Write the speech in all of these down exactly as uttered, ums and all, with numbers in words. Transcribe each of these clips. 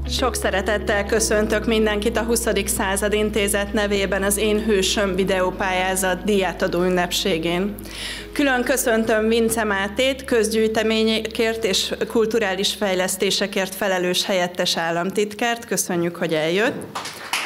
Sok szeretettel köszöntök mindenkit a huszadik század intézet nevében az Én hősöm videópályázat díjátadó ünnepségén. Külön köszöntöm Vince Mátét, közgyűjteményekért és kulturális fejlesztésekért felelős helyettes államtitkárt. Köszönjük, hogy eljött.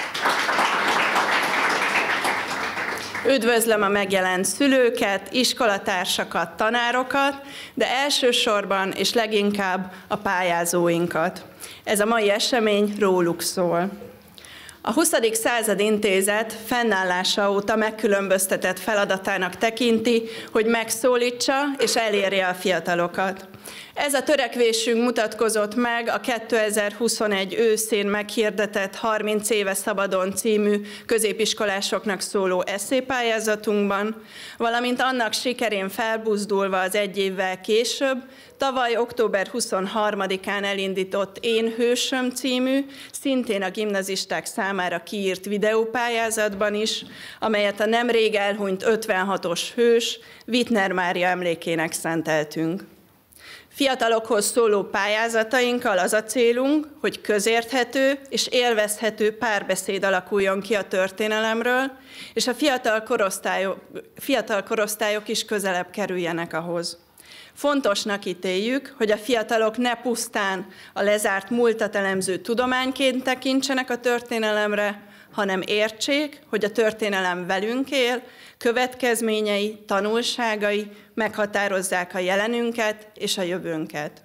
Üdvözlöm a megjelent szülőket, iskolatársakat, tanárokat, de elsősorban és leginkább a pályázóinkat. Ez a mai esemény róluk szól. A huszadik század intézet fennállása óta megkülönböztetett feladatának tekinti, hogy megszólítsa és elérje a fiatalokat. Ez a törekvésünk mutatkozott meg a kétezer-huszonegy őszén meghirdetett harminc éve szabadon című középiskolásoknak szóló esszépályázatunkban, valamint annak sikerén felbuzdulva az egy évvel később, tavaly október huszonharmadikán elindított Én hősöm című, szintén a gimnazisták számára kiírt videópályázatban is, amelyet a nemrég elhunyt ötvenhatos hős, Wittner Mária emlékének szenteltünk. Fiatalokhoz szóló pályázatainkkal az a célunk, hogy közérthető és élvezhető párbeszéd alakuljon ki a történelemről, és a fiatal korosztályok, fiatal korosztályok is közelebb kerüljenek ahhoz. Fontosnak ítéljük, hogy a fiatalok ne pusztán a lezárt múltat elemző tudományként tekintsenek a történelemre, hanem értsék, hogy a történelem velünk él, következményei, tanulságai meghatározzák a jelenünket és a jövőnket.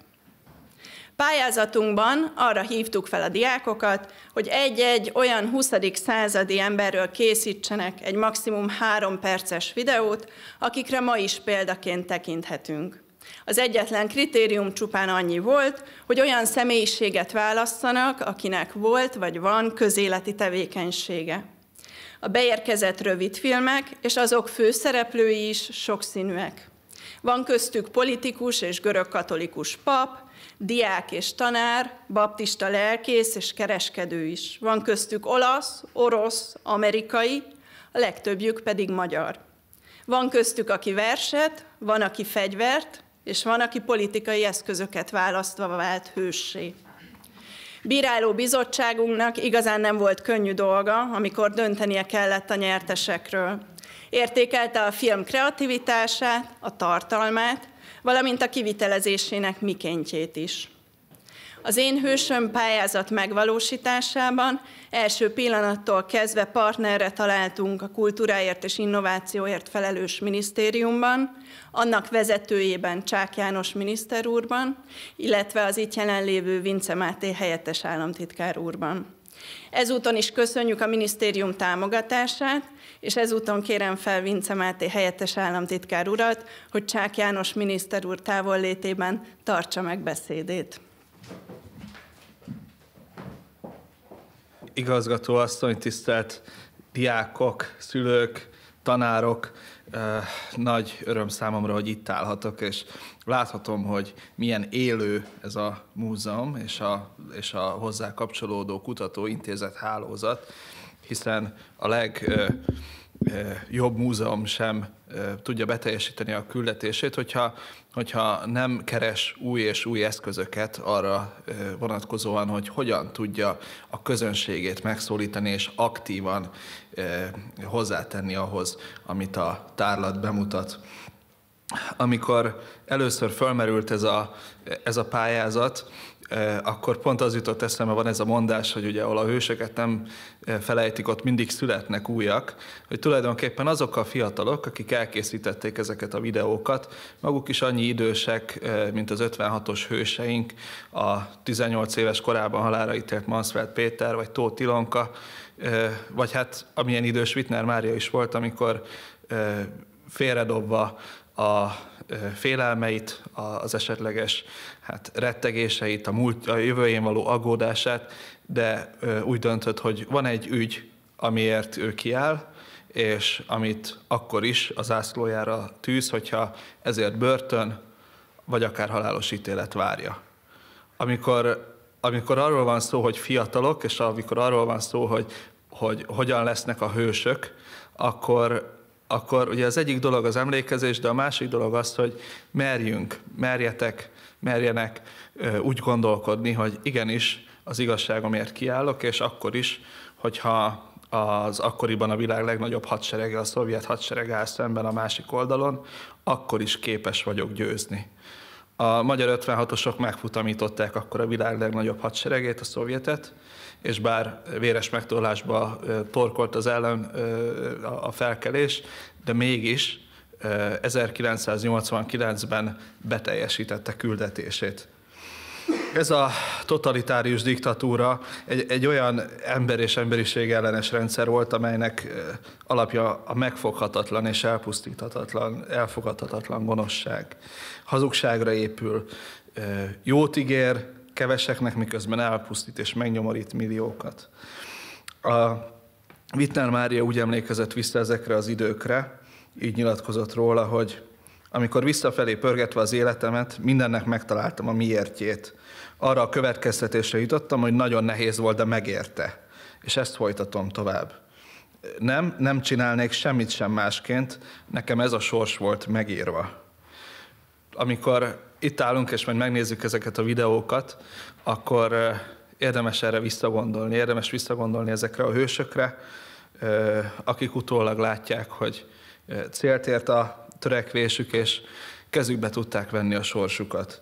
Pályázatunkban arra hívtuk fel a diákokat, hogy egy-egy olyan huszadik századi emberről készítsenek egy maximum három perces videót, akikre ma is példaként tekinthetünk. Az egyetlen kritérium csupán annyi volt, hogy olyan személyiséget válasszanak, akinek volt vagy van közéleti tevékenysége. A beérkezett rövidfilmek és azok főszereplői is sokszínűek. Van köztük politikus és görögkatolikus pap, diák és tanár, baptista lelkész és kereskedő is. Van köztük olasz, orosz, amerikai, a legtöbbjük pedig magyar. Van köztük, aki verset, van, aki fegyvert, és van, aki politikai eszközöket választva vált hőssé. Bíráló bizottságunknak igazán nem volt könnyű dolga, amikor döntenie kellett a nyertesekről. Értékelte a film kreativitását, a tartalmát, valamint a kivitelezésének mikéntjét is. Az Én hősöm pályázat megvalósításában első pillanattól kezdve partnerre találtunk a kultúráért és innovációért felelős minisztériumban, annak vezetőjében Csák János miniszter úrban, illetve az itt jelenlévő Vince Máté helyettes államtitkár úrban. Ezúton is köszönjük a minisztérium támogatását, és ezúton kérem fel Vince Máté helyettes államtitkár urat, hogy Csák János miniszter úr távollétében tartsa meg beszédét. Igazgató asszony, tisztelt diákok, szülők, tanárok, nagy öröm számomra, hogy itt állhatok, és láthatom, hogy milyen élő ez a múzeum és a, és a hozzá kapcsolódó kutatóintézet hálózat, hiszen a legjobb múzeum sem tudja beteljesíteni a küldetését, hogyha, hogyha nem keres új és új eszközöket arra vonatkozóan, hogy hogyan tudja a közönségét megszólítani és aktívan hozzátenni ahhoz, amit a tárlat bemutat. Amikor először fölmerült ez a, ez a pályázat, akkor pont az jutott eszembe, van ez a mondás, hogy ugye ahol a hősöket nem felejtik, ott mindig születnek újak, hogy tulajdonképpen azok a fiatalok, akik elkészítették ezeket a videókat, maguk is annyi idősek, mint az ötvenhatos hőseink, a tizennyolc éves korában halálra ítélt Mansfeld Péter, vagy Tóth Ilonka, vagy hát amilyen idős Wittner Mária is volt, amikor félredobva a félelmeit, az esetleges hát, rettegéseit, a, múlt, a jövőjén való aggódását, de úgy döntött, hogy van egy ügy, amiért ő kiáll, és amit akkor is az zászlójára tűz, hogyha ezért börtön, vagy akár halálos ítélet várja. Amikor, amikor arról van szó, hogy fiatalok, és amikor arról van szó, hogy, hogy hogyan lesznek a hősök, akkor akkor ugye az egyik dolog az emlékezés, de a másik dolog az, hogy merjünk, merjetek merjenek úgy gondolkodni, hogy igenis az igazságomért kiállok, és akkor is, hogyha az akkoriban a világ legnagyobb hadserege, a szovjet hadsereg áll szemben a másik oldalon, akkor is képes vagyok győzni. A magyar ötvenhatosok megfutamították akkor a világ legnagyobb hadseregét, a szovjetet, és bár véres megtorlásba torkolt az ellen a felkelés, de mégis ezerkilencszáznyolcvankilencben beteljesítette küldetését. Ez a totalitárius diktatúra egy, egy olyan ember és emberiség ellenes rendszer volt, amelynek alapja a megfoghatatlan és elpusztíthatatlan, elfogadhatatlan gonoszság. Hazugságra épül, jót ígér keveseknek, miközben elpusztít és megnyomorít milliókat. A Wittner Mária úgy emlékezett vissza ezekre az időkre, így nyilatkozott róla, hogy amikor visszafelé pörgetve az életemet, mindennek megtaláltam a miértjét. Arra a következtetésre jutottam, hogy nagyon nehéz volt, de megérte. És ezt folytatom tovább. Nem, nem csinálnék semmit sem másként, nekem ez a sors volt megírva. Amikor itt állunk, és majd megnézzük ezeket a videókat, akkor érdemes erre visszagondolni, érdemes visszagondolni ezekre a hősökre, akik utólag látják, hogy célt ért a törekvésük, és kezükbe tudták venni a sorsukat.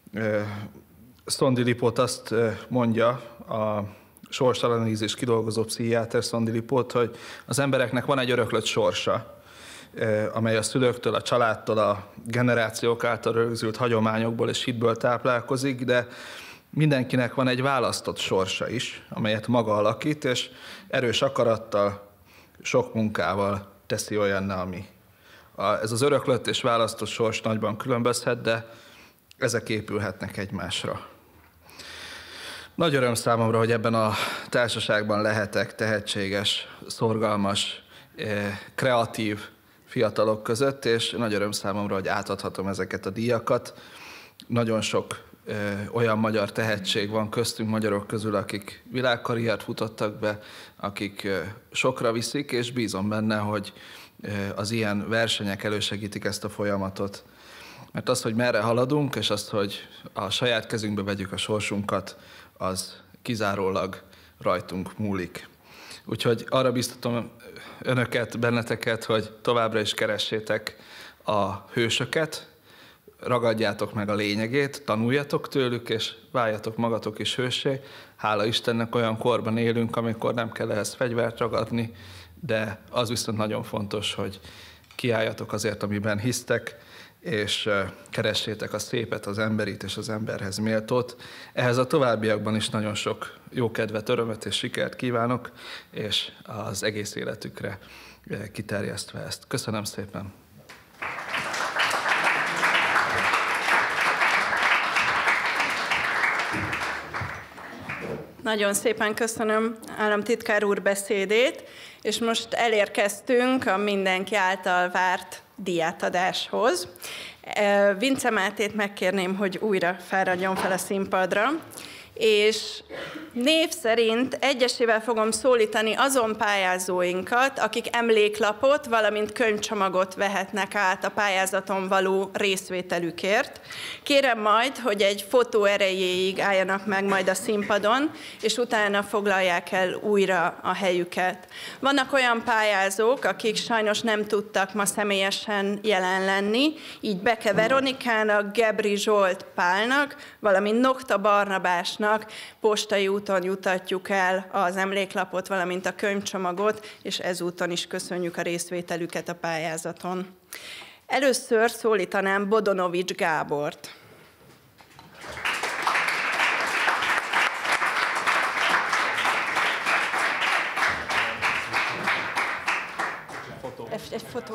Szondi Lipót azt mondja, a sorsanalízis kidolgozó pszichiáter Szondi Lipót, hogy az embereknek van egy öröklött sorsa, amely a szülőktől, a családtól, a generációk által rögzült hagyományokból és hitből táplálkozik, de mindenkinek van egy választott sorsa is, amelyet maga alakít, és erős akarattal, sok munkával teszi olyanná, ami. Ez az öröklött és választott sors nagyban különbözhet, de ezek épülhetnek egymásra. Nagy öröm számomra, hogy ebben a társaságban lehetek tehetséges, szorgalmas, kreatív fiatalok között, és nagy öröm számomra, hogy átadhatom ezeket a díjakat. Nagyon sok olyan magyar tehetség van köztünk, magyarok közül, akik világkarriert futottak be, akik sokra viszik, és bízom benne, hogy az ilyen versenyek elősegítik ezt a folyamatot. Mert az, hogy merre haladunk, és azt, hogy a saját kezünkbe vegyük a sorsunkat, az kizárólag rajtunk múlik. Úgyhogy arra biztatom önöket, benneteket, hogy továbbra is keressétek a hősöket, ragadjátok meg a lényegét, tanuljatok tőlük, és váljatok magatok is hőssé. Hála Istennek olyan korban élünk, amikor nem kell ehhez fegyvert ragadni, de az viszont nagyon fontos, hogy kiálljatok azért, amiben hisztek, és keressétek a szépet, az emberit és az emberhez méltót. Ehhez a továbbiakban is nagyon sok jó kedvet, örömet és sikert kívánok, és az egész életükre kiterjesztve ezt. Köszönöm szépen! Nagyon szépen köszönöm államtitkár úr beszédét, és most elérkeztünk a mindenki által várt díjátadáshoz. Vince Mátét megkérném, hogy újra fáradjon fel a színpadra, és név szerint egyesével fogom szólítani azon pályázóinkat, akik emléklapot, valamint könyvcsomagot vehetnek át a pályázaton való részvételükért. Kérem majd, hogy egy fotó erejéig álljanak meg majd a színpadon, és utána foglalják el újra a helyüket. Vannak olyan pályázók, akik sajnos nem tudtak ma személyesen jelen lenni, így Beke Veronikának, Gebri Zsolt Pálnak, valamint Nokta Barnabásnak postai úton jutatjuk el az emléklapot, valamint a könyvcsomagot, és ezúton is köszönjük a részvételüket a pályázaton. Először szólítanám Bodonovics Gábort. Egy, egy fotó.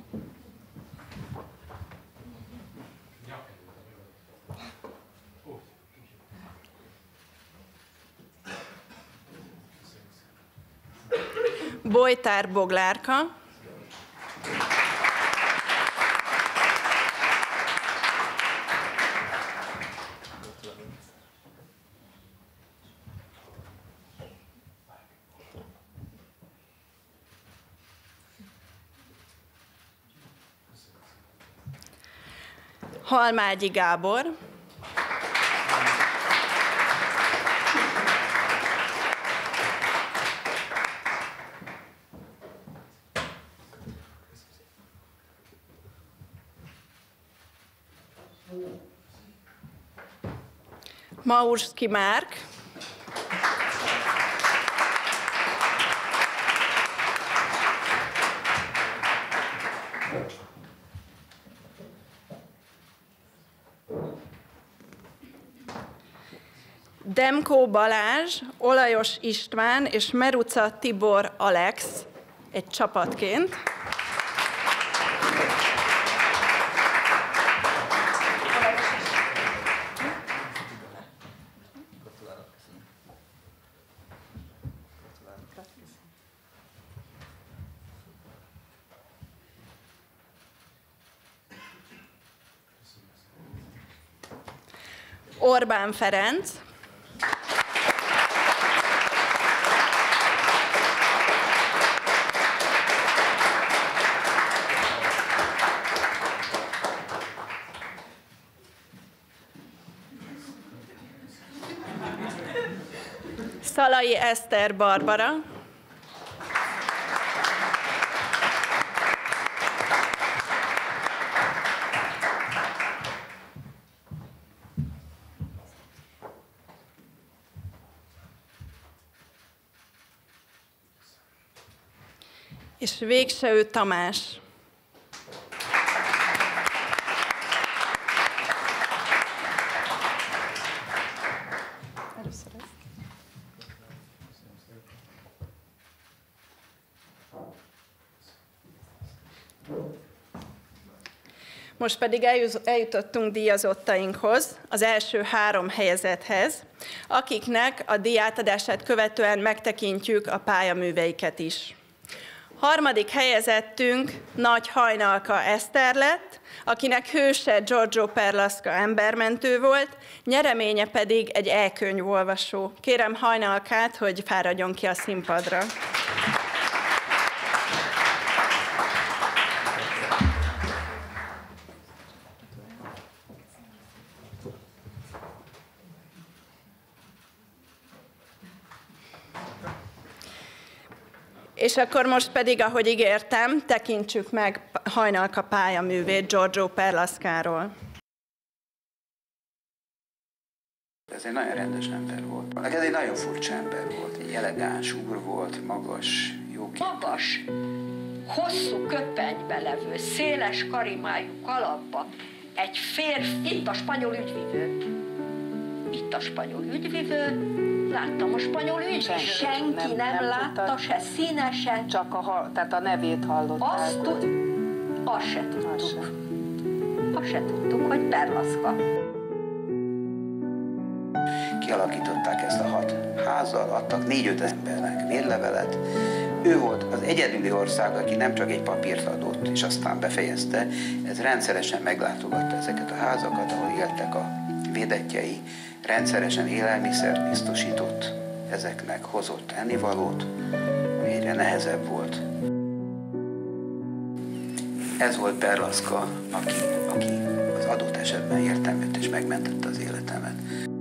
Bojtár Boglárka. Halmágyi Gábor. Maurski Márk, Demkó Balázs, Olajos István és Meruca Tibor Alex egy csapatként. Orbán Ferenc, Szalai Eszter Barbara, és Végső Tamás. Most pedig eljutottunk díjazottainkhoz, az első három helyezetthez, akiknek a díjátadását követően megtekintjük a pályaműveiket is. Harmadik helyezettünk Nagy Hajnalka Eszter lett, akinek hőse Giorgio Perlasca embermentő volt, nyereménye pedig egy e-könyvolvasó. Kérem Hajnalkát, hogy fáradjon ki a színpadra. És akkor most pedig, ahogy ígértem, tekintsük meg Hajnalka pályaművét Giorgio Perlascáról. Ez egy nagyon rendes ember volt. Ez egy nagyon furcsa ember volt. Egy elegáns úr volt, magas, jóképű. Magas, hosszú köpenybe levő, széles karimájú kalapba egy férfi, itt a spanyol ügyvivő. Itt a spanyol ügyvivő. Láttam a spanyol ügyvivőt. Senki nem, nem, nem látta, tudtad. Se színesen. Csak a, tehát a nevét hallották. Azt, tud, azt se tudtuk. Azt se. Azt se tudtuk, hogy Perlasca. Kialakították ezt a hat házzal, adtak négy-öt embernek vérlevelet. Ő volt az egyedüli ország, aki nem csak egy papírt adott, és aztán befejezte, ez rendszeresen meglátogatta ezeket a házakat, ahol éltek a védettjei, rendszeresen élelmiszert biztosított ezeknek, hozott ennivalót, ami egyre nehezebb volt. Ez volt Perlasca, aki, aki az adott esetben értem jött és megmentette az életemet.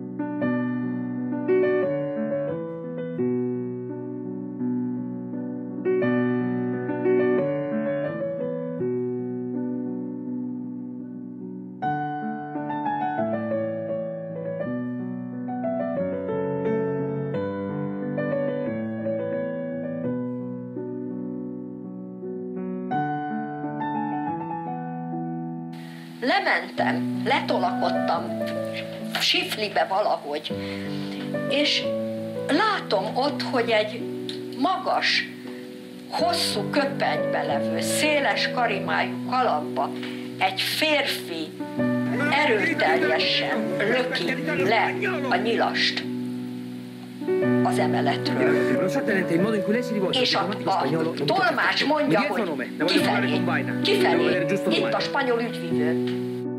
Lementem, letolakodtam Siflibe valahogy, és látom ott, hogy egy magas, hosszú köpenybe levő, széles karimájú kalapba egy férfi erőteljesen löki le a nyilast az emeletről. És a, a tolmács mondja, hogy kifelé, kifelé, itt a spanyol ügyvivő.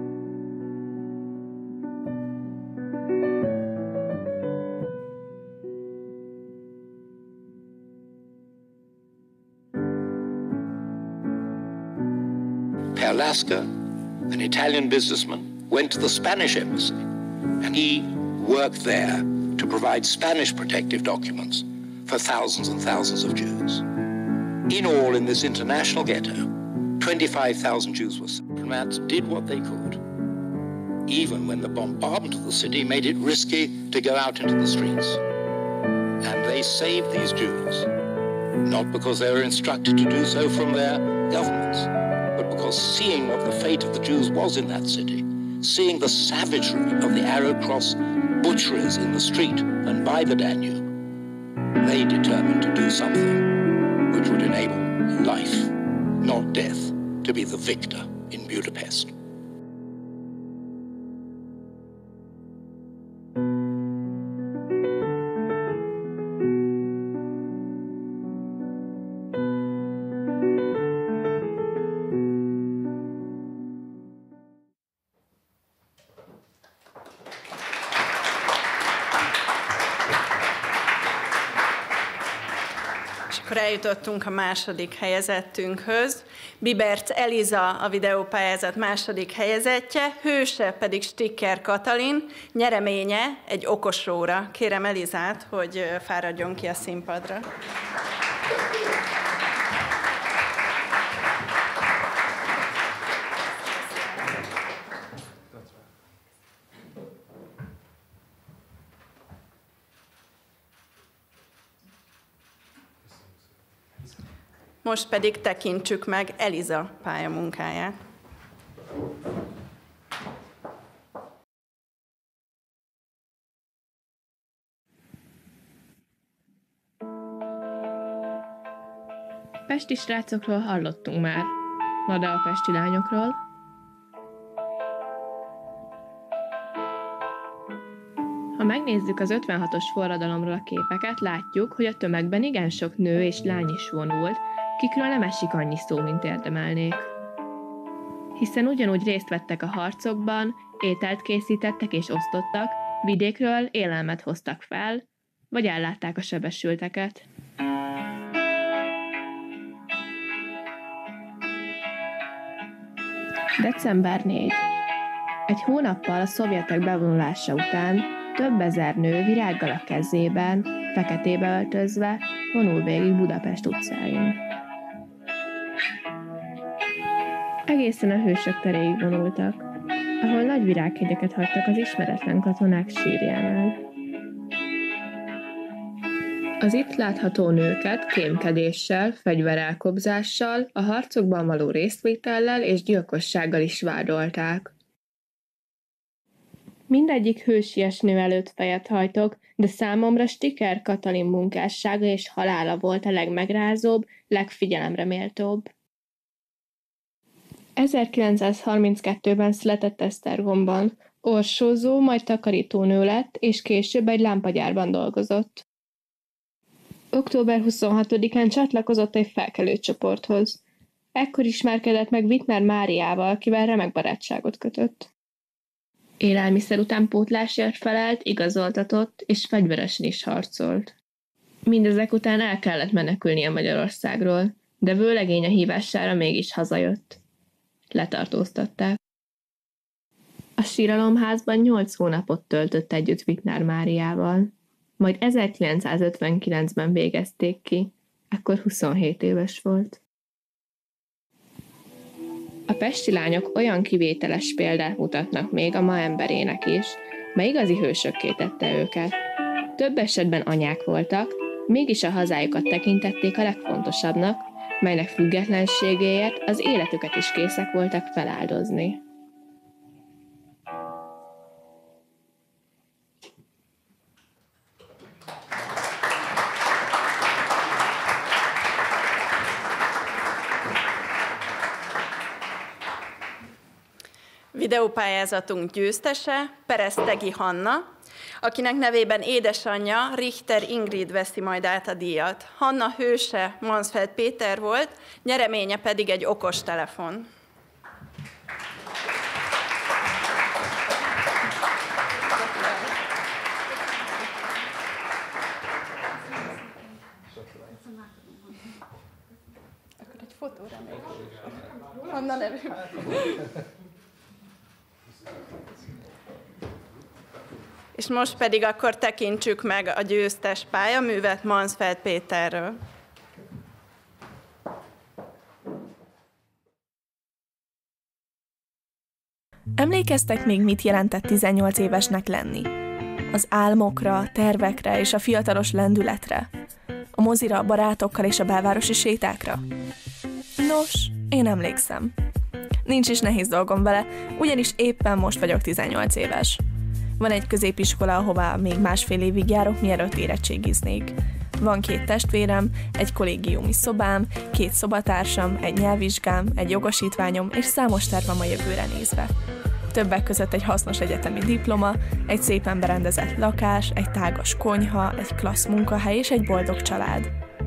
Perlasca, an Italian businessman, went to the Spanish embassy and he worked there to provide Spanish protective documents for thousands and thousands of Jews. In all, in this international ghetto, twenty-five thousand Jews were. Diplomats did what they could even when the bombardment of the city made it risky to go out into the streets. And they saved these Jews, not because they were instructed to do so from their governments, but because seeing what the fate of the Jews was in that city, seeing the savagery of the Arrow Cross butcheries in the street and by the Danube, they determined to do something which would enable life, not death, to be the victor in Budapest. Akkor eljutottunk a második helyezettünkhöz. Biberc Eliza a videópályázat második helyezettje, hőse pedig Sticker Katalin, nyereménye egy okos óra. Kérem Elizát, hogy fáradjon ki a színpadra. Most pedig tekintsük meg Eliza pályamunkáját. Pesti srácokról hallottunk már, na de a pesti lányokról? Ha megnézzük az ötvenhatos forradalomról a képeket, látjuk, hogy a tömegben igen sok nő és lány is vonult, kikről nem esik annyi szó, mint érdemelnék. Hiszen ugyanúgy részt vettek a harcokban, ételt készítettek és osztottak, vidékről élelmet hoztak fel, vagy ellátták a sebesülteket. december negyedike. Egy hónappal a szovjetek bevonulása után több ezer nő virággal a kezében, feketébe öltözve vonul végig Budapest utcáin. Egészen a Hősök teréig vonultak, ahol nagy virághegyeket hagytak az ismeretlen katonák sírjánál. Az itt látható nőket kémkedéssel, fegyverelkobzással, a harcokban való részvétellel és gyilkossággal is vádolták. Mindegyik hősies nő előtt fejet hajtok, de számomra Sticker Katalin munkássága és halála volt a legmegrázóbb, legfigyelemre méltóbb. ezerkilencszázharminckettőben született Esztergomban, orsózó, majd takarítónő lett, és később egy lámpagyárban dolgozott. október huszonhatodikán csatlakozott egy felkelőcsoporthoz. Ekkor ismerkedett meg Wittner Máriával, kivel remek barátságot kötött. Élelmiszer utánpótlásért felelt, igazoltatott, és fegyveresen is harcolt. Mindezek után el kellett menekülnie Magyarországról, de vőlegénye hívására mégis hazajött. Letartóztatták. A síralomházban nyolc hónapot töltött együtt Wittner Máriával, majd ezerkilencszázötvenkilencben végezték ki, ekkor huszonhét éves volt. A pesti lányok olyan kivételes példát mutatnak még a ma emberének is, mely igazi hősökké tette őket. Több esetben anyák voltak, mégis a hazájukat tekintették a legfontosabbnak, melynek függetlenségéért az életüket is készek voltak feláldozni. Videópályázatunk győztese Peresztegi Hanna, akinek nevében édesanyja Richter Ingrid veszi majd át a díjat. Hanna hőse Mansfeld Péter volt, nyereménye pedig egy okostelefon. Akkor egy fotóra még. Hanna nevű. És most pedig akkor tekintsük meg a győztes pályaművet Mansfeld Péterről. Emlékeztek még, mit jelentett tizennyolc évesnek lenni? Az álmokra, tervekre és a fiatalos lendületre? A mozira, a barátokkal és a belvárosi sétákra? Nos, én emlékszem. Nincs is nehéz dolgom vele, ugyanis éppen most vagyok tizennyolc éves. Van egy középiskola, ahová még másfél évig járok, mielőtt érettségiznék. Van két testvérem, egy kollégiumi szobám, két szobatársam, egy nyelvvizsgám, egy jogosítványom és számos tervem a jövőre nézve. Többek között egy hasznos egyetemi diploma, egy szépen berendezett lakás, egy tágas konyha, egy klassz munkahely és egy boldog család.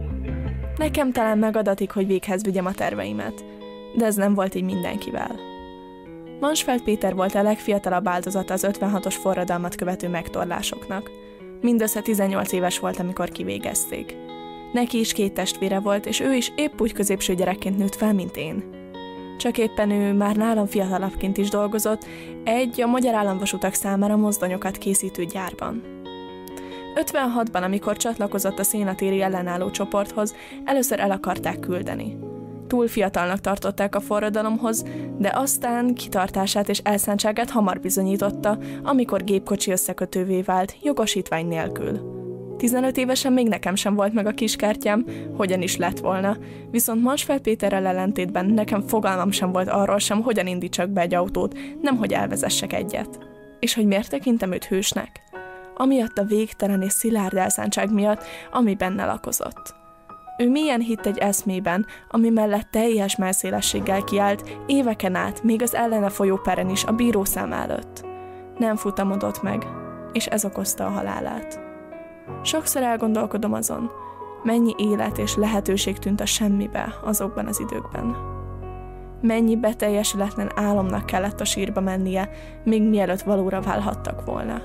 Nekem talán megadatik, hogy véghez vigyem a terveimet, de ez nem volt így mindenkivel. Mansfeld Péter volt a legfiatalabb áldozata az ötvenhatos forradalmat követő megtorlásoknak. Mindössze tizennyolc éves volt, amikor kivégezték. Neki is két testvére volt, és ő is épp úgy középső gyerekként nőtt fel, mint én. Csak éppen ő már nálam fiatalabbként is dolgozott, egy a Magyar Államvasutak számára mozdonyokat készítő gyárban. ötvenhatban, amikor csatlakozott a szénatéri ellenálló csoporthoz, először el akarták küldeni. Túl fiatalnak tartották a forradalomhoz, de aztán kitartását és elszántságát hamar bizonyította, amikor gépkocsi összekötővé vált, jogosítvány nélkül. tizenöt évesen még nekem sem volt meg a kiskártyám, hogyan is lett volna, viszont Mansfeld Péterrel ellentétben nekem fogalmam sem volt arról sem, hogyan indítsak be egy autót, nemhogy elvezessek egyet. És hogy miért tekintem őt hősnek? Amiatt a végtelen és szilárd elszántság miatt, ami benne lakozott. Ő mélyen hitt egy eszmében, ami mellett teljes mellszélességgel kiállt, éveken át, még az ellene folyó peren is a bírószám előtt. Nem futamodott meg, és ez okozta a halálát. Sokszor elgondolkodom azon, mennyi élet és lehetőség tűnt a semmibe azokban az időkben. Mennyi beteljesületlen álomnak kellett a sírba mennie, még mielőtt valóra válhattak volna.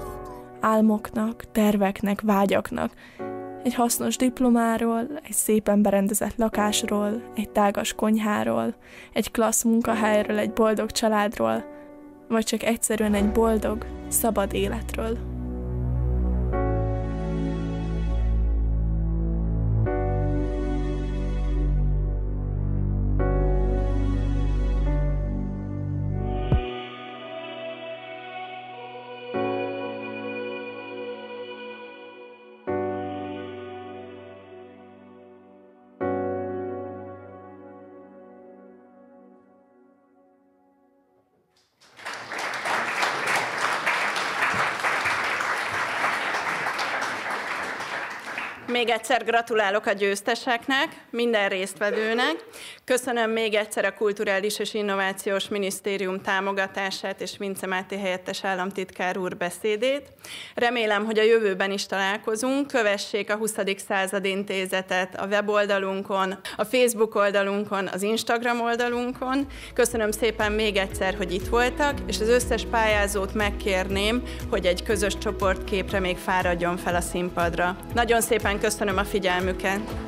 Álmoknak, terveknek, vágyaknak, egy hasznos diplomáról, egy szépen berendezett lakásról, egy tágas konyháról, egy klassz munkahelyről, egy boldog családról, vagy csak egyszerűen egy boldog, szabad életről. Még egyszer gratulálok a győzteseknek, minden résztvevőnek. Köszönöm még egyszer a Kulturális és Innovációs Minisztérium támogatását és Vince Máté helyettes államtitkár úr beszédét. Remélem, hogy a jövőben is találkozunk. Kövessék a huszadik század intézetet a weboldalunkon, a Facebook oldalunkon, az Instagram oldalunkon. Köszönöm szépen még egyszer, hogy itt voltak, és az összes pályázót megkérném, hogy egy közös csoportképre még fáradjon fel a színpadra. Nagyon szépen köszönöm a figyelmüket!